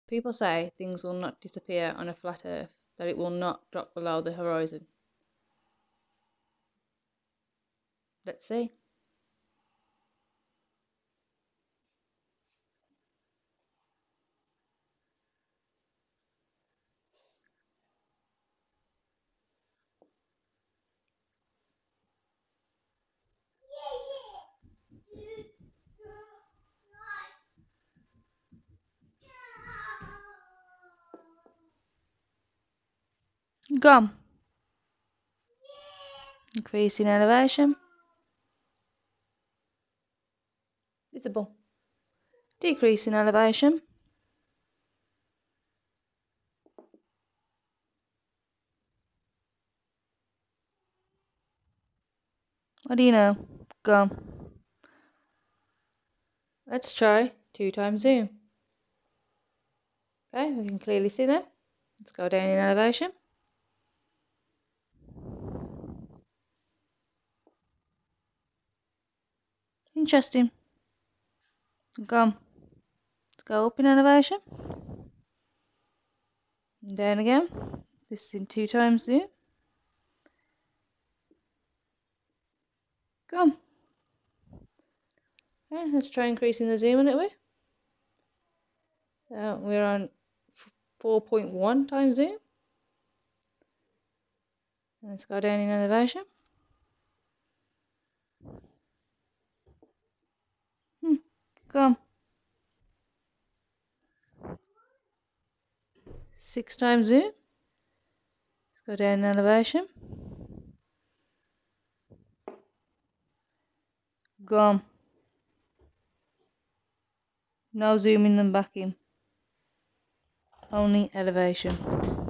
People say things will not disappear on a flat earth, that it will not drop below the horizon. Let's see. Gone. Increase in elevation. Visible. Decrease in elevation. What do you know? Gone. Let's try 2 times zoom. Okay, we can clearly see them. Let's go down in elevation. Interesting. Gone. Let's go up in elevation. And down again. This is in 2 times zoom. Gone. Okay, let's try increasing the zoom a little bit. So we're on 4.1 times zoom. And let's go down in elevation. Gone. 6 times zoom. Let's go down in elevation. Gone. No zooming them back in. Only elevation.